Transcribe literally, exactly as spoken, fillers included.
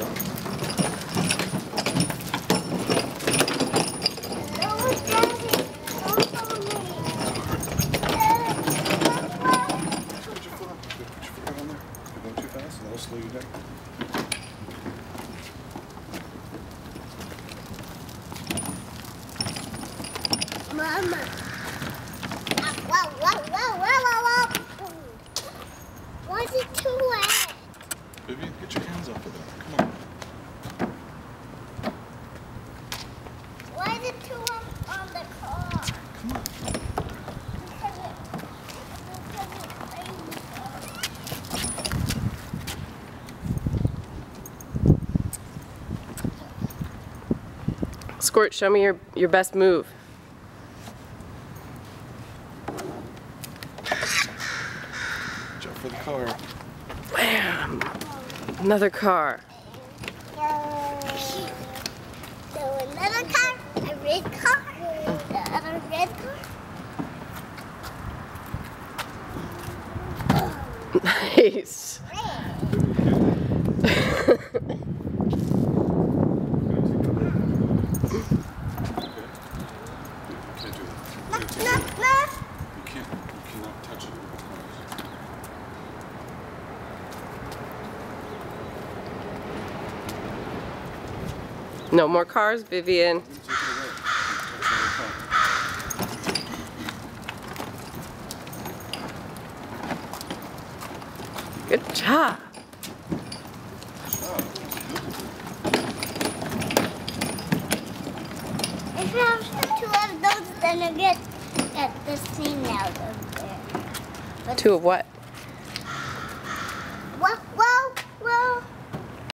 That'll slow you down. Mama. Whoa, whoa, whoa, whoa, whoa, whoa. Why is it too wet? Vivian, get your hands off of that. Come on. Why is it too wet on the car? Come on. Because it, because it rains. Squirt, show me your, your best move. Jump for the car. Bam! Another car. So another car, a red car, the other red car. Nice. No more cars, Vivian. Good job. If you have two of those, then you get, get this thing out of there. But Two of what?